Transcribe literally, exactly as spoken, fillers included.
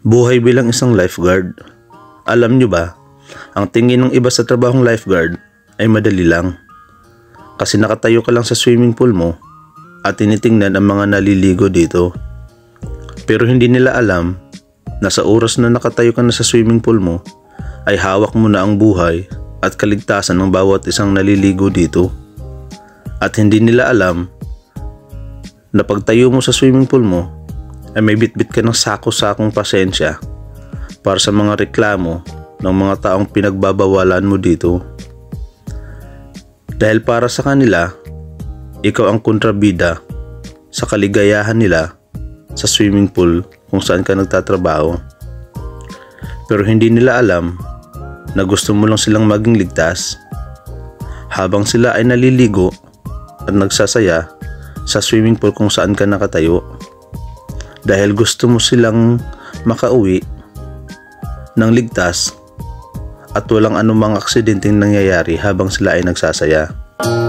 Buhay bilang isang lifeguard. Alam nyo ba, ang tingin ng iba sa trabahong lifeguard ay madali lang. Kasi nakatayo ka lang sa swimming pool mo at tinitingnan ang mga naliligo dito. Pero hindi nila alam na sa oras na nakatayo ka na sa swimming pool mo, ay hawak mo na ang buhay at kaligtasan ng bawat isang naliligo dito. At hindi nila alam na pagtayo mo sa swimming pool mo, ay may bitbit ka ng sako-sakong pasensya para sa mga reklamo ng mga taong pinagbabawalan mo dito. Dahil para sa kanila, ikaw ang kontrabida sa kaligayahan nila sa swimming pool kung saan ka nagtatrabaho. Pero hindi nila alam na gusto mo lang silang maging ligtas habang sila ay naliligo at nagsasaya sa swimming pool kung saan ka nakatayo. Dahil gusto mo silang makauwi ng ligtas at walang anumang aksidenteng nangyayari habang sila ay nagsasaya.